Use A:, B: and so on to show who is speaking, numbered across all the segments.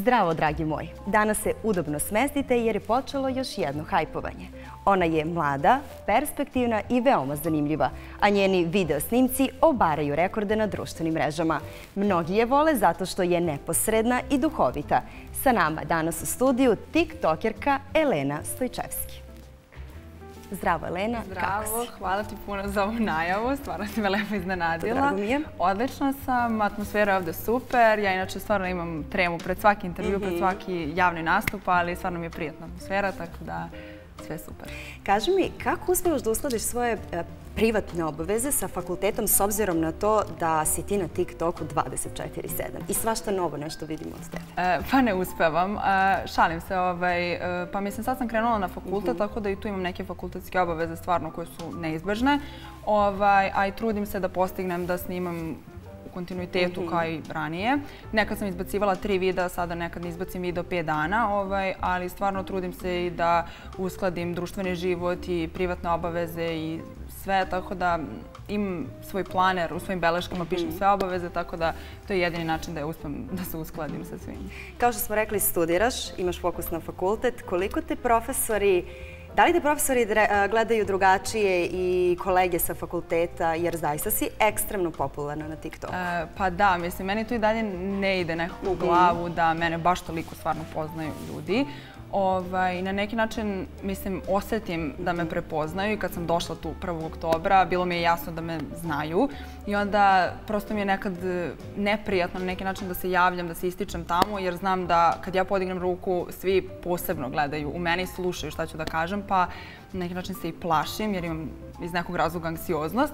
A: Zdravo, dragi moji. Danas se udobno smestite jer je počelo još jedno hajpovanje. Ona je mlada, perspektivna i veoma zanimljiva, a njeni video snimci obaraju rekorde na društvenim mrežama. Mnogi je vole zato što je neposredna i duhovita. Sa nama danas u studiju tiktokerka Elena Stojčevski. Zdravo, Elena.
B: Zdravo, hvala ti puno za ovu najavu, stvarno si me lepo iznenadila.
A: Drago mi je.
B: Odlična sam, atmosfera je ovde super, ja inače stvarno imam tremu pred svaki intervju, pred svaki javni nastup, ali stvarno mi je prijatna atmosfera, tako da sve super.
A: Kaži mi, kako uspevaš da uskladiš svoje privatne obaveze sa fakultetom s obzirom na to da si ti na TikToku 24/7 i svašta novo nešto vidimo od tebe?
B: Pa ne uspevam, šalim se, pa mislim sad sam krenula na fakultet, tako da i tu imam neke fakultetske obaveze stvarno koje su neizbežne, a i trudim se da postignem da snimam u kontinuitetu kao i ranije. Nekad sam izbacivala 3 videa, sada nekad ne izbacim video 5 dana, ali stvarno trudim se i da uskladim društveni život i privatne obaveze i sve, tako da imam svoj planer, u svojim beleškama pišem sve obaveze, tako da to je jedini način da uspem da se uskladim sa svim.
A: Kao što smo rekli, studiraš, imaš fokus na fakultet. Koliko te profesori, da li te profesori gledaju drugačije i kolege sa fakulteta, jer zaista si ekstremno popularna na TikToku?
B: Pa da, mislim, meni to i dalje ne ide nekako u glavu da mene baš toliko stvarno poznaju ljudi. Na neki način, mislim, osetim da me prepoznaju i kad sam došla tu 1. oktobra, bilo mi je jasno da me znaju i onda prosto mi je nekad neprijatno na neki način da se javljam, da se ističem tamo, jer znam da kad ja podignem ruku, svi posebno gledaju u mene i slušaju šta ću da kažem, pa na neki način se i plašim jer imam iz nekog razloga anksioznost.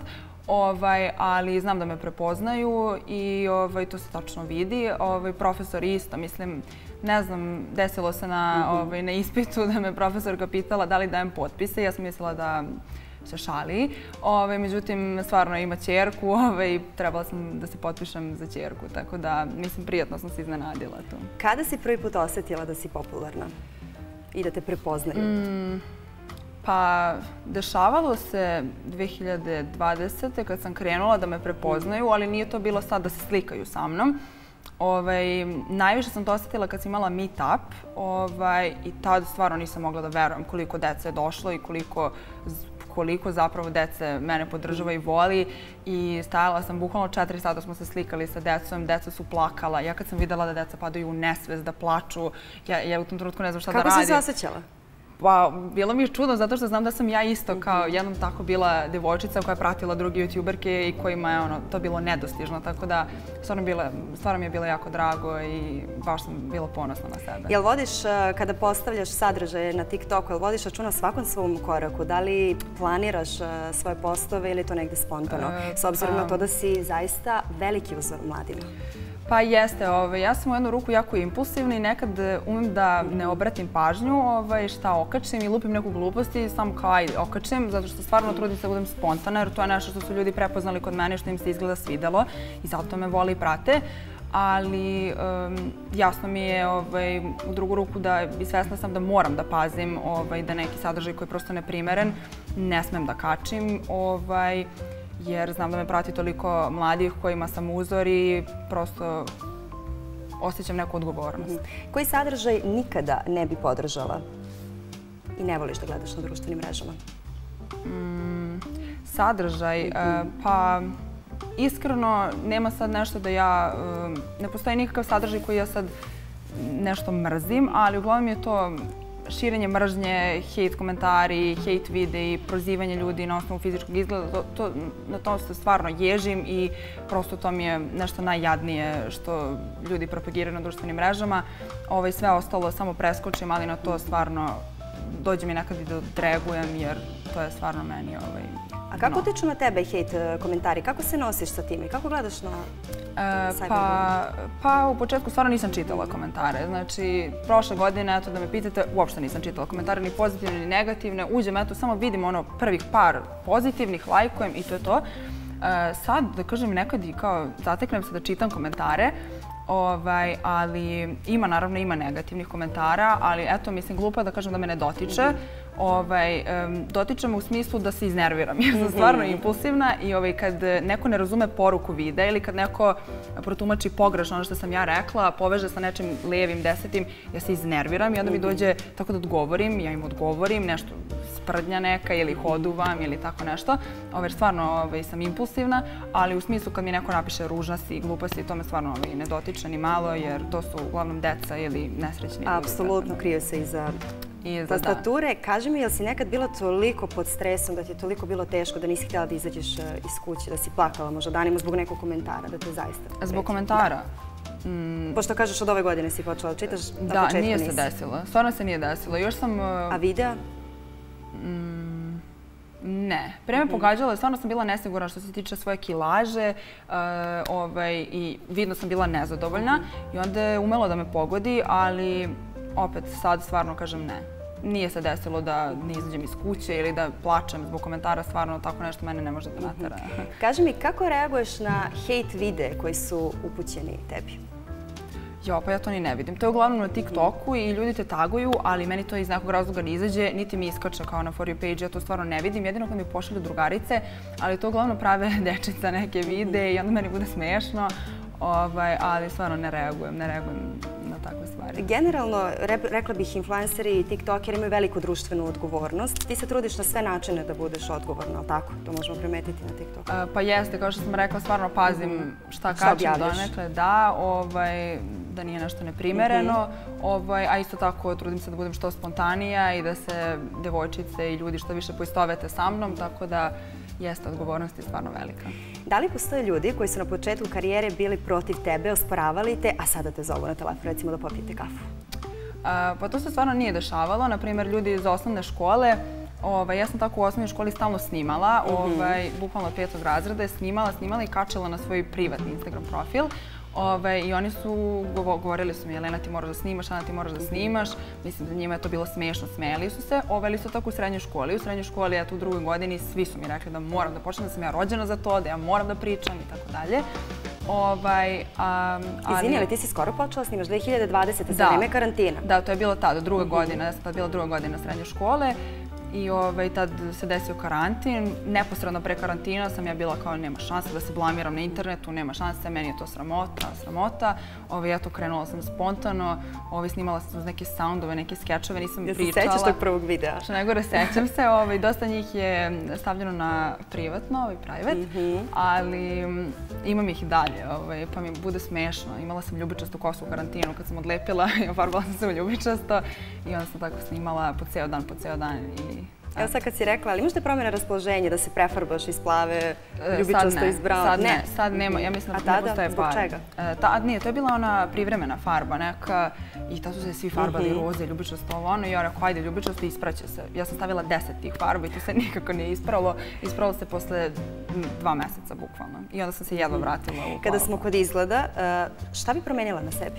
B: Ali znam da me prepoznaju i to se tačno vidi. Profesor isto, mislim, ne znam, desilo se na ispitu da me profesorka pitala da li dajem potpise. Ja sam mislila da se šali. Međutim, stvarno ima ćerku i trebala sam da se potpišem za ćerku. Tako da, mislim, prijatno sam se iznenadila tu.
A: Kada si prvi put osjetila da si popularna i da te prepoznaju?
B: Pa, dešavalo se 2020. kad sam krenula da me prepoznaju, ali nije to bilo sad da se slikaju sa mnom. Najviše sam to osjetila kad sam imala meet-up i tad stvarno nisam mogla da verujem koliko dece je došlo i koliko zapravo dece mene podržava i voli. I stajala sam, bukvalno 4 sata smo se slikali sa decom, deca su plakala. Ja kad sam videla da deca padaju u nesvest, da plaču, ja u tom trenutku ne znam šta da radim.
A: Kako si se osjećala?
B: Pa, bilo mi je čudno zato što znam da sam ja isto kao jednom tako bila devojčica koja je pratila druge youtuberke i kojima je to bilo nedostižno, tako da stvarno mi je bilo jako drago i baš sam bila ponosna na sebe.
A: Jel vodiš, kada postavljaš sadržaje na TikToku, jel vodiš računa svakom svom koraku? Da li planiraš svoje postove ili je to negde spontano? S obzirom na to da si zaista veliki uzor mladima.
B: Pa jeste, ja sam u jednu ruku jako impulsivna i nekad umem da ne obratim pažnju šta okačim i lupim neku glupost i samo kao ajde okačim, zato što stvarno trudim se da budem spontana jer to je nešto što su ljudi prepoznali kod mene, što im se izgleda svidelo i zato me vole i prate. Ali jasno mi je u drugu ruku da i svesna sam da moram da pazim da neki sadržaj koji je prosto neprimeren ne smem da kačim, jer znam da me prati toliko mladih kojima sam uzor i prosto osjećam neku odgovornost.
A: Koji sadržaj nikada ne bi podržala i ne voliš da gledaš na društvenim mrežama?
B: Sadržaj? Pa iskreno nema sad nešto da ja... Ne postoji nikakav sadržaj koji ja sad nešto mrzim, ali uglavnom je to širenje mržnje, hejt komentari, hejt videi, prozivanje ljudi na osnovu fizičkog izgleda, na to se stvarno ježim i prosto to mi je nešto najjadnije što ljudi propagiraju na društvenim mrežama. Sve ostalo samo preskočim, ali na to stvarno dođe mi nekad i da odreagujem jer to je stvarno meni...
A: A kako utiču na tebe hejt komentari? Kako se nosiš sa tim i kako gledaš na cyberbullying?
B: Pa u početku stvarno nisam čitala komentare. Znači, prošle godine, eto da me pitate, uopšte nisam čitala komentare, ni pozitivne, ni negativne. Uđem, eto, samo vidim prvih par pozitivnih, lajkujem i to je to. Sad, da kažem, nekad i kao zateknem se da čitam komentare, ali naravno ima negativnih komentara, ali eto, mislim, glupo je da kažem da me ne dotiče. Dotiče me u smislu da se iznerviram, jer sam stvarno impulsivna i kad neko ne razume poruku videa ili kad neko protumači pogrešno ono što sam ja rekla, poveže sa nečim lijevim, desetim, ja se iznerviram i onda mi dođe tako da odgovorim, ja im odgovorim, nešto sprdnja neka ili hoduvam ili tako nešto. Stvarno sam impulsivna, ali u smislu kad mi neko napiše ružna si i glupa si, to me stvarno ne dotiče ni malo, jer to su uglavnom deca ili nesrećni.
A: Apsolutno, krije se iza tastature. Kaži mi, jel si nekad bila toliko pod stresom, da ti je toliko bilo teško da nisi htjela da izađeš iz kuće, da si plakala možda danima zbog nekog komentara, da te zaista...
B: Zbog komentara?
A: Pošto kažeš od ove godine si počela da čitaš, na
B: da,
A: početku
B: nije
A: nisi.
B: se desilo. Stvarno se nije desilo. Još sam...
A: A videa?
B: Ne. Prije me pogađalo, stvarno sam bila nesigurna što se tiče svoje kilaže i vidno sam bila nezadovoljna i onda je umelo da me pogodi, ali opet sad stvarno kažem ne. Nije se desilo da ne izađem iz kuće ili da plačem zbog komentara, stvarno tako nešto mene ne može da natera.
A: Kaži mi, kako reaguješ na hejt videe koji su upućeni tebi?
B: Jo, pa ja to ni ne vidim. To je uglavnom na TikToku i ljudi te taguju, ali meni to iz nekog razloga ne izađe, niti mi iskače kao na For You page, ja to stvarno ne vidim. Jedino kad mi pošalju drugarice, ali to uglavnom prave dečica neke videe i onda meni bude smiješno, ali stvarno ne reagujem na takve stvari.
A: Generalno, rekla bih, influenceri i tiktokeri imaju veliku društvenu odgovornost. Ti se trudiš na sve načine da budeš odgovorna, ali tako? To možemo primetiti na TikToku.
B: Pa jeste, kao što sam rekla, stvarno pazim šta kačem donekle, da nije nešto neprimereno, a isto tako trudim se da budem što spontanija i da se devojčice i ljudi što više poistovete sa mnom, tako da jeste, odgovornost je stvarno velika.
A: Da li postoje ljudi koji su na početku karijere bili protiv tebe, osporavali te, a sada te zovu na telefon, recimo da popijete kafu?
B: Pa to se stvarno nije dešavalo. Naprimjer, ljudi iz osnovne škole, ja sam tako u osnovnoj školi stalno snimala, bukvalno od 5. razreda je snimala i kačila na svoj privatni Instagram profil. I oni su govorili su mi, Jelena, ti moraš da snimaš, Ana, ti moraš da snimaš. Mislim da njima je to bilo smiješno, smijeli su se. Ali isto tako u srednjoj školi. U srednjoj školi, u 2. godini, svi su mi rekli da moram da počnem, da sam ja rođena za to, da ja moram da pričam i tako dalje.
A: Izvini, ali ti si skoro počela snimaš, 2020. za vreme karantina.
B: Da, to je bilo tada, 2. godina. Ja sam tada bila 2. godina srednje škole. I tad se desio karantin. Neposredno pre karantina sam ja bila kao nema šanse da se blamiram na internetu, nema šanse, meni je to sramota. Eto, krenula sam spontano, snimala sam uz neke soundove, neke skečove, nisam pričala.
A: Jel se sećaš tog prvog videa?
B: Što najgore, sećam se. Dosta njih je stavljeno na privatno, private, ali imam ih i dalje, pa mi bude smešno. Imala sam ljubičastu kosu u karantinu kad sam odlepila i ofarbala sam se u ljubičasto i onda sam tako snimala po ceo dan i...
A: Evo sad kad si rekla, ali možete promjena raspoloženja da se prefarbaš iz plave, ljubičasto iz brown?
B: Ne, sad nema. Ja mislim da ne postoje par.
A: A tada? Zbog
B: čega? Nije, to je bila ona privremena farba neka i tad su se svi farbali roze, ljubičasto ono i ja rekao, ajde ljubičasto, ispraće se. Ja sam stavila 10 tih farba i to se nikako nije ispravilo. Ispravilo se posle 2 meseca, bukvalno. I onda sam se jedva vratila u plavu.
A: Kada smo kod izgleda, šta bi promenila na sebi?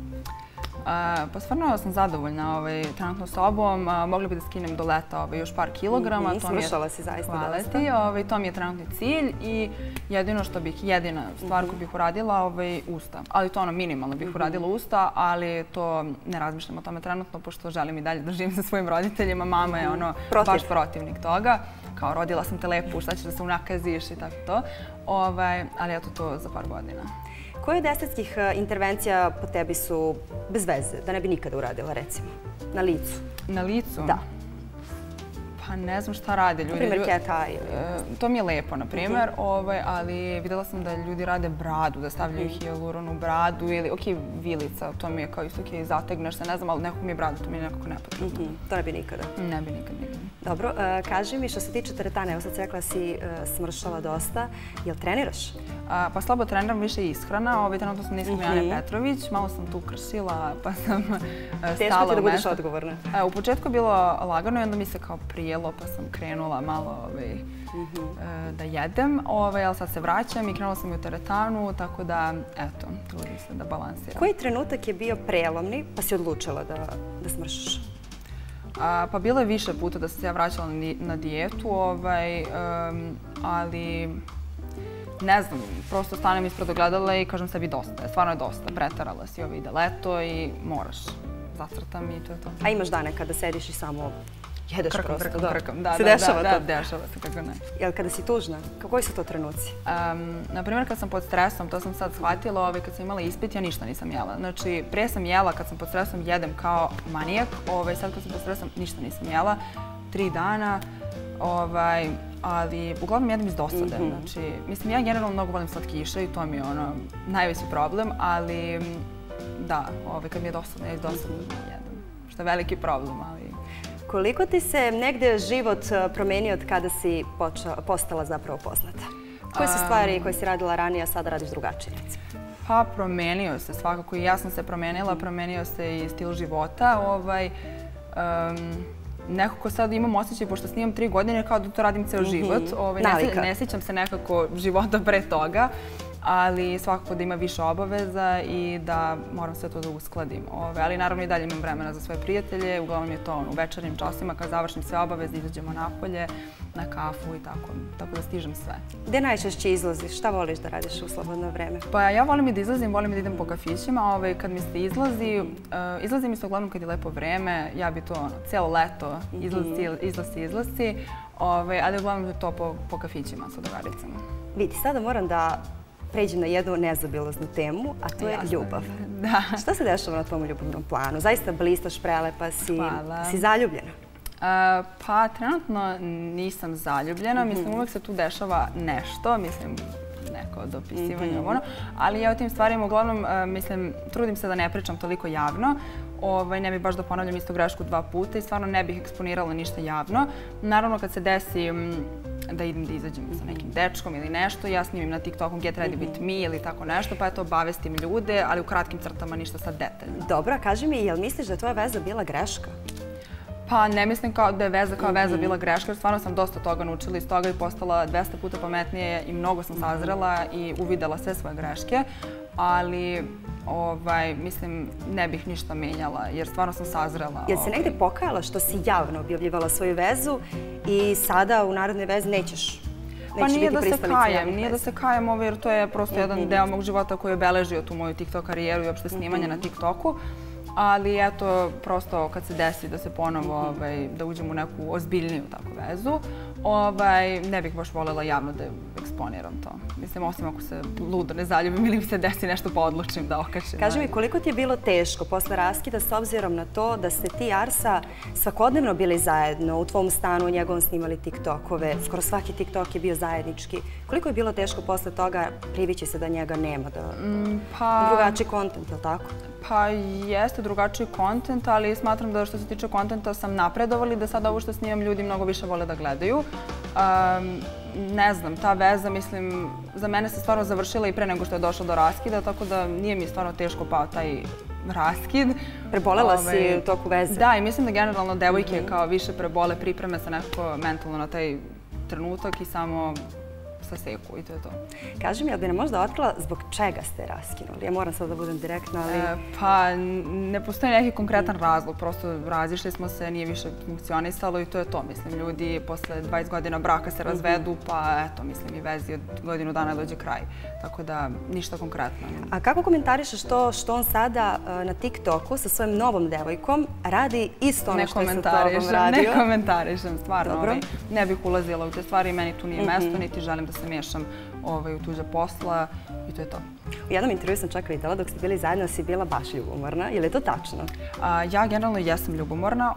B: Pa stvarno sam zadovoljna trenutno sobom. Mogla bi da skinem do leta još par kilograma.
A: Smršala si zaista dosta.
B: Hvala ti. To mi je trenutni cilj i jedina stvar koju bih uradila, usta. Ali to minimalno bih uradila usta, ali to ne razmišljam o tome trenutno, pošto želim i dalje da živim sa svojim roditeljima. Mama je baš protivnik toga. Kao rodila sam te lepu, šta ćeš da se unakaziš i tako to. Ali eto to za par godina.
A: Koje od estetskih intervencija po tebi su bez veze, da ne bi nikada uradila, recimo? Na licu?
B: Na licu?
A: Da.
B: Pa ne znam šta rade ljudi.
A: Naprimjer, cat eye.
B: To mi je lepo, naprimjer, ali vidjela sam da ljudi rade bradu, da stavljaju hijaluronu bradu ili, vilica, to mi je kao isto zategneš se, ne znam, ali nekako mi je brada, to mi je nekako nepotrebno.
A: To ne bi nikada?
B: Ne bi nikada.
A: Dobro, kaži mi što se tiče teretane, evo sad si rekla si smršala dosta, jel treniraš?
B: Pa slabo treniram, više ishrana, trenutno sam na ishrani Ane Petrović, malo sam tu kršila, pa sam stala u mesto.
A: Teško ti da budeš odgovorna?
B: U početku je bilo lagano i onda mi se kao prijelo, pa sam krenula malo da jedem, ali sad se vraćam i krenula sam i u teretanu, tako da, eto, trudim se da balansiram.
A: Koji trenutak je bio prelomni pa si odlučila da smršiš?
B: Pa bilo je više puta da sam se ja vraćala na dijetu, ali ne znam, prosto stanem ispred ogledala i kažem sebi dosta je, stvarno je dosta, preterala si, ovo ide leto i moraš. Zacrtam i to je to.
A: A imaš dane kada sediš i samo jedeš prosto?
B: Krkam, da.
A: Se dešava to?
B: Da, dešava se, kako ne.
A: Jel kada si tužna, koji su to trenuci?
B: Naprimjer, kad sam pod stresom, to sam sad shvatila, kad sam imala ispit, ja ništa nisam jela. Znači, prije sam jela, kad sam pod stresom, jedem kao manijak, sad kad sam pod stresom, ništa nisam jela, 3 dana, ali uglavnom jedem iz dosade. Znači, mislim, ja generalno mnogo volim slatkiše i to mi je najveći problem, ali da, kad mi je dosadno, ja iz dosade jedem, što je veliki problem, ali...
A: Koliko ti se negde život promenio od kada si postala zapravo poznata? Koje su stvari koje si radila ranije, a sada radiš drugačije?
B: Pa promenio se svakako i ja sam se promenila, promenio se i stil života. Nekako sad imam osjećaj, pošto snimam 3 godine, kao da to radim ceo život. Ne sjećam se nekako života pre toga, ali svakako da ima više obaveza i da moram sve to da uskladim. Ali naravno i dalje imam vremena za svoje prijatelje, uglavnom je to u večernjim časima kad završim sve obaveze, izađemo napolje, na kafu i tako da stižem sve.
A: Gde najčešće izlaziš? Šta voliš da radiš u slobodno vreme?
B: Pa ja volim i da izlazim, volim i da idem po kafićima. Kad mi se izlazi mi se uglavnom kad je lepo vreme, ja bi to cijelo leto izlasci, ali uglavnom je to po kafićima sa drugaricama.
A: Vidi, sada moram da pređem na jednu nezaobilaznu temu, a to je ljubav.
B: Da.
A: Šta se dešava na tom ljubavnom planu? Zaista blistaš, prelepa si zaljubljena?
B: Pa trenutno nisam zaljubljena, mislim uvek se tu dešava nešto, mislim neko dopisivanje, ali ja o tim stvarima uglavnom, mislim, trudim se da ne pričam toliko javno, ne bih baš da ponavljam istu grešku 2 puta i stvarno ne bih eksponirala ništa javno. Naravno kad se desi da idem da izađem sa nekim dečkom ili nešto, ja snimim na TikToku Get Ready With Me ili tako nešto, pa eto obavestim ljude, ali u kratkim crtama ništa sad detaljno.
A: Dobro, a kaži mi, jel misliš da je tvoja veza bila greška?
B: Pa ne mislim da je veza kao veza bila greška, jer stvarno sam dosta toga naučila iz toga i postala 200 puta pametnije i mnogo sam sazrela i uvidela sve svoje greške, ali mislim, ne bih ništa menjala, jer stvarno sam sazrela.
A: Jel se negde pokajala što si javno objavljivala svoju vezu i sada u narodnoj vezi nećeš
B: Pa nije da se kajem, jer to je prosto jedan deo mog života koji je obeležio tu moju TikTok karijeru i uopšte snimanje na TikToku. Ali eto, prosto kad se desi da se ponovo, da uđem u neku ozbiljniju takvu vezu, ne bih baš voljela javno da eksponiram to. Mislim, osim ako se ludo ne zaljubim ili mi se desi nešto pa odlučim da okačem.
A: Kaži mi, koliko ti je bilo teško posle raskida s obzirom na to da ste ti i Arsa svakodnevno bili zajedno, u tvom stanu, u njegovom snimali TikTokove, skoro svaki TikTok je bio zajednički. Koliko je bilo teško posle toga privići se da njega nema, da drugačiji kontent, je li tako?
B: Pa jeste drugačiji kontent, ali smatram da što se tiče kontenta sam napredovala i da sad ovo što snimam ljudi mnogo više vole da gledaju. Ne znam, ta veza, mislim, za mene se stvarno završila i pre nego što je došlo do raskida, tako da nije mi stvarno teško pao taj raskid.
A: Prebolela si u toku veze?
B: Da, i mislim da generalno devojke kao više prebole, pripreme se nekako mentalno na taj trenutak i samo saseku i to je to.
A: Kaži mi, ali bi nam možda otkrila zbog čega ste raskinuli? Ja moram sad da budem direktna, ali...
B: Pa ne postoji neki konkretan razlog, prosto razišli smo se, nije više funkcionisalo i to je to. Mislim, ljudi posle 20 godina braka se razvedu, pa eto, mislim, i vezi od godinu dana dođe kraj. Tako da, ništa konkretno.
A: A kako komentarišeš to što on sada na TikToku sa svojom novom devojkom radi isto ono što je sa tobom radio?
B: Ne komentarišem, stvarno. Ne bih ulazila u te stvari, meni tu nije mesto, niti želim da se miješam u tuđe posla i to je to.
A: U jednom intervju sam čak videla dok ste bili zajedno si bila baš ljubomorna. Je li to tačno?
B: Ja generalno jesam ljubomorna,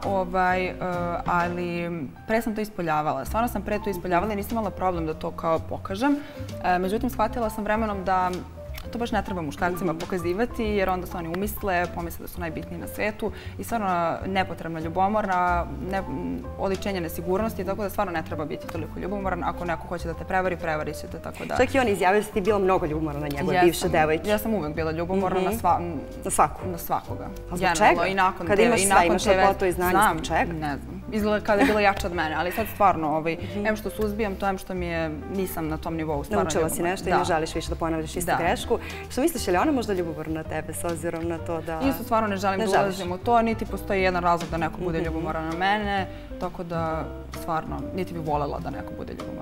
B: ali pre sam to ispoljavala. Stvarno sam pre to ispoljavala i nisam imala problem da to kao pokažem. Međutim, shvatila sam vremenom da to baš ne treba muškarcima pokazivati jer onda se oni umisle, pomisle da su najbitniji na svetu i stvarno nepotrebna ljubomorna, oličenje nesigurnosti, tako da stvarno ne treba biti toliko ljubomoran. Ako neko hoće da te prevari, prevarit će te, tako da...
A: Čak i on izjavio da si ti bila mnogo ljubomorna na njegove bivše devojke.
B: Ja sam uvek bila ljubomorna na svakoga.
A: A zbog čega? Kad imaš sve, imaš lepotu i znanje, zbog čega?
B: Ne znam. Izgleda kada je bila jača od mene, ali sad stvarno, em što suzbijam, to em što nisam na tom nivou stvarno ljubomorna.
A: Naučila si nešto i ne želiš više da ponavljaš istu grešku. Što misliš, je li ona možda ljubomorna na tebe s obzirom na to da...
B: Isto stvarno ne želim da ulazim u to, niti postoji jedan razlog da neko bude ljubomoran na mene, tako da stvarno niti bi voljela da neko bude ljubomoran na mene.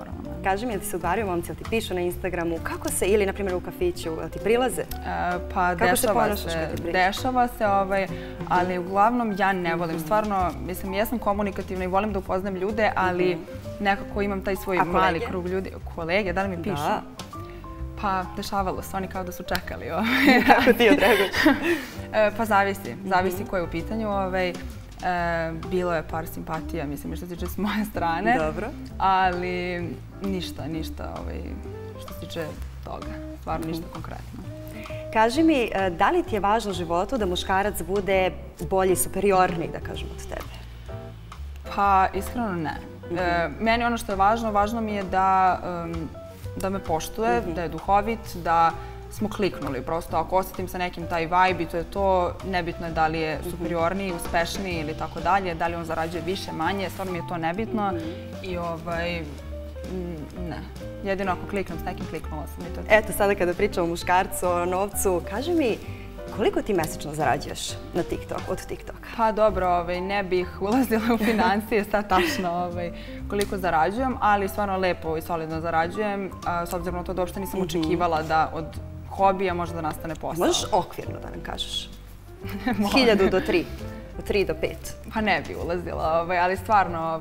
A: kaži mi, jel ti se udvaraju momci, jel ti pišu na Instagramu, kako se, ili na primjer u kafiću, jel ti prilaze?
B: Pa dešava se, ali uglavnom ja ne volim. Stvarno, mislim, jesam komunikativna i volim da upoznam ljude, ali nekako imam taj svoj mali krug ljudi. Kolege, da li mi pišu? Pa, dešavalo se, oni kao da su čekali.
A: Kako ti odreaguješ?
B: Pa zavisi ko je u pitanju. Bilo je par simpatija, mislim, što se tiče s moje strane.
A: Dobro.
B: Ali ništa što se tiče toga. Stvarno ništa konkretno.
A: Kaži mi, da li ti je važno u životu da muškarac bude bolji, superiorniji, da kažem, od tebe?
B: Pa, iskreno ne. Meni ono što je važno mi je da me poštuje, da je duhovit, da smo kliknuli. Prosto ako osjetim sa nekim taj vibe i to je to, nebitno je da li je superiorniji, uspešniji ili tako dalje, da li on zarađuje više, manje, stvarno mi je to nebitno i ne. Jedino ako kliknem s nekim, kliknula sam i to.
A: Eto, sada kada pričamo o muškarcu, o novcu, kaži mi, koliko ti mesečno zarađuješ na od TikToka?
B: Pa dobro, ne bih ulazila u financije, sad tačno koliko zarađujem, ali stvarno lepo i solidno zarađujem, s obzirom na to da uopšte nisam očekivala da od hobija može da nastane posao.
A: Možeš okvirno da nam kažeš? 1000 do 3, od 3 do 5.
B: Pa ne bi ulazila, ali stvarno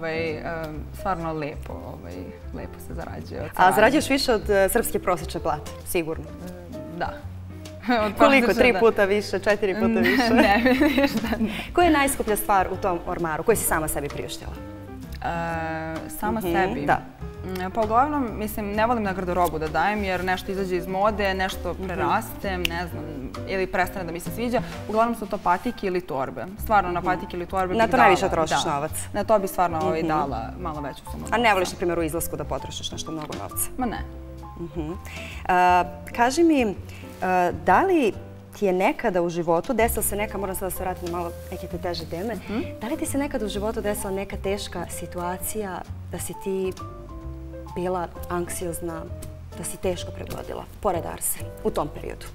B: lepo se zarađuje.
A: A zarađuješ više od srpske prosječne plate, sigurno?
B: Da.
A: Koliko? 3 puta više, 4 puta više?
B: Ne, ništa ne.
A: Koja je najskuplja stvar u tom ormaru koju si sama sebi priuštila?
B: Sama sebi?
A: Da.
B: Pa uglavnom, mislim, ne volim na garderobu da dajem jer nešto izađe iz mode, nešto prerastem, ne znam, ili prestane da mi se sviđa. Uglavnom su to patike ili torbe. Stvarno na patike ili torbe bih dala.
A: Na to najviše trošiš novac?
B: Na to bi stvarno dala malo veću sumu novca.
A: A ne voliš, na primjer, u izlasku da potrošiš nešto mnogo novca?
B: Ma ne.
A: Kaži mi, da li ti je nekada u životu desila se neka, moram sad da se vratim na malo neke te teže teme, da li ti se nekada u životu desila neka teška situacija da si ti bila anksiozna, da si teško prebrodila, pored Arse, u tom periodu?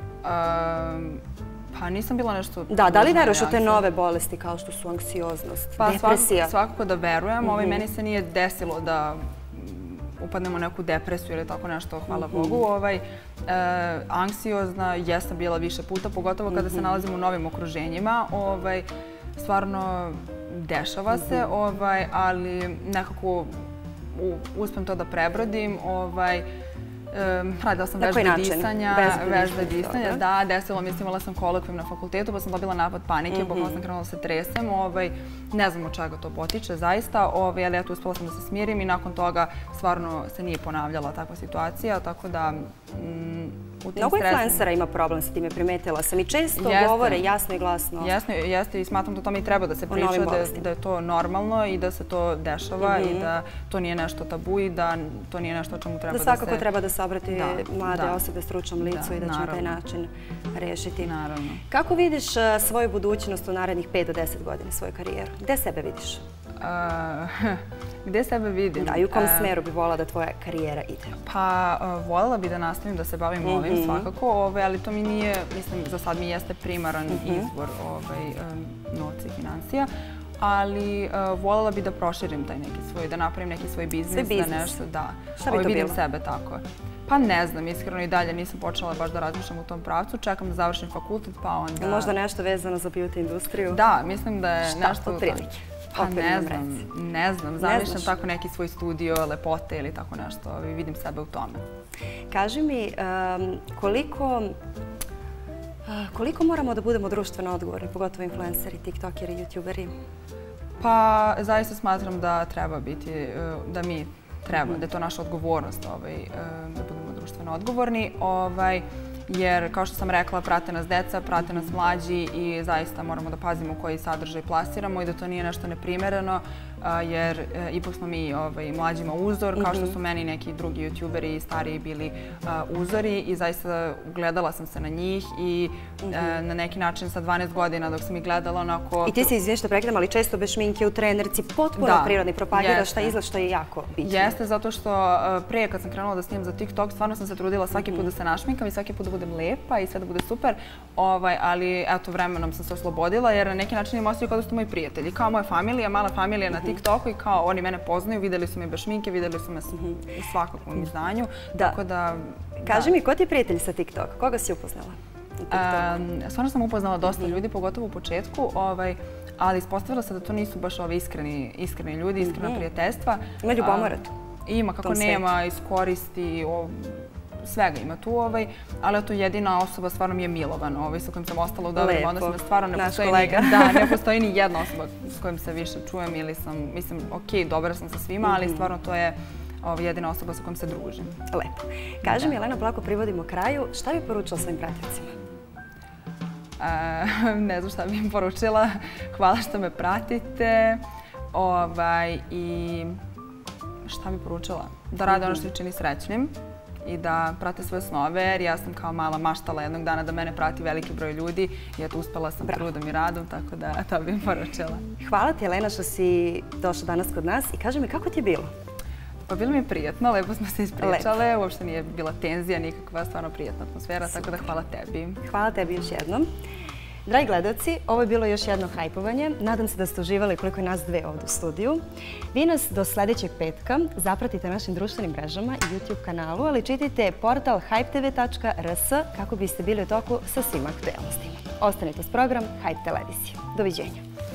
B: Pa nisam bila nešto...
A: Da li veruješ u te nove bolesti kao što su anksioznost, depresija?
B: Pa svakako da verujem. Meni se nije desilo da upadnemo u neku depresiju ili tako nešto, hvala Bogu. Anksiozna jesam bila više puta, pogotovo kada se nalazim u novim okruženjima. Stvarno dešava se, ali nekako uspem to da prebrodim. Radila sam vežbe disanja. Da, desilo mi se, imala sam kolokvijum na fakultetu, pa sam dobila napad panike, bukvalno sam krenula da se tresem. Ne znam od čega to potiče, zaista, ali eto, uspela sam da se smirim i nakon toga stvarno se nije ponavljala takva situacija, tako da
A: Mnogo influencera ima problem sa time, primetila sam i često govore jasno i glasno.
B: Jeste i smatram da to mi treba da se priča, da je to normalno i da se to dešava i da to nije nešto tabu i da to nije nešto o čemu treba da se...
A: Da svakako treba da se obrati mlade osobe stručnom licu i da će na taj način rešiti.
B: Naravno.
A: Kako vidiš svoju budućnost u narednih 5 do 10 godina, svoju karijeru? Gde sebe vidiš?
B: Gde sebe vidim?
A: Da, i u kom smeru bi volila da tvoja karijera ide?
B: Pa, voljela bi da nastavim da se bavim ovim svakako, ali to mi nije, mislim, za sad mi jeste primaran izbor novca i financija, ali voljela bi da proširim taj neki svoj, da napravim neki svoj biznis, da nešto, da.
A: Šta bi to bilo?
B: Vidim sebe tako. Pa ne znam, iskreno i dalje nisam počela baš da razmišljam u tom pravcu. Čekam da završim fakultet, pa onda...
A: Možda nešto vezano za beauty industriju?
B: Da, mislim da je nešto...
A: Šta, otprilike?
B: Pa ne znam. Zamišljam tako neki svoj studio, lepote ili tako nešto. Vidim sebe u tome.
A: Kaži mi, koliko moramo da budemo društveno odgovorni, pogotovo influenceri, tiktokeri, youtuberi?
B: Pa zaista smatram da treba biti, da mi treba, da je to naša odgovornost da budemo društveno odgovorni. Jer, kao što sam rekla, prate nas deca, prate nas mlađi i zaista moramo da pazimo koji sadržaj plasiramo i da to nije nešto neprimereno, jer ipak smo mi mlađima uzor, kao što su meni neki drugi youtuberi i stariji bili uzori i zaista gledala sam se na njih i na neki način sa 12 godina dok sam ih gledala onako...
A: I ti se izvinješ da prekidam, ali često bez šminke u trenerci, potpuno prirodni, propagiraš šta izgled, što je jako bitno.
B: Jeste, zato što prije kad sam krenula da snimam za TikTok, stvarno sam se trudila svaki put da se našminkam i svaki put da budem lepa i sve da bude super, ali eto vremenom sam se oslobodila jer na neki način imam osjećaj kao da su moji prijatelji, kao moja familija, mala familija na TikToku i kao oni mene poznaju, videli su me bez šminke, videli su me u svakakvom izdanju. Tako da...
A: Kaži mi, ko ti je prijatelj sa TikToka? Koga si upoznala?
B: Stvarno sam upoznala dosta ljudi, pogotovo u početku, ali ispostavila se da to nisu baš iskreni ljudi, iskrena prijateljstva.
A: Ima ljubomora tu?
B: Ima, kako nema, iskoristi, svega ima tu, ali to jedina osoba stvarno mi je Milovan, sa kojim sam ostala u dobrim odnosima. Stvarno ne postoji ni jedna osoba s kojim se više čujem ili sam, mislim, ok, dobra sam sa svima, ali stvarno to je jedina osoba sa kojom se družim.
A: Lepo. Kaži mi, Jelena, polako privodimo kraju, šta bi poručila svojim pratioцima?
B: Ne znam šta bih im poručila. Hvala što me pratite. I šta bih poručila? Da rade ono što ih čini srećnim i da prate svoje snove, jer ja sam kao mala maštala jednog dana da mene prati veliki broj ljudi i eto, uspela sam trudom i radom, tako da to bih im poručila.
A: Hvala ti, Jelena, što si došla danas kod nas i kaži mi kako ti je bilo?
B: Pa bilo mi je prijatno, lepo smo se ispričale, uopšte nije bila tenzija, nikakva, stvarno prijatna atmosfera, tako da hvala tebi.
A: Hvala tebi još jednom. Dragi gledaoci, ovo je bilo još jedno hajpovanje. Nadam se da ste uživali koliko je nas dve ovdje u studiju. Vi nas do sljedećeg petka zapratite na našim društvenim mrežama i YouTube kanalu, ali čitajte portal hypetv.rs kako biste bili u toku sa svim aktuelnostima. Ostanite uz program Hype televizije. Doviđenja.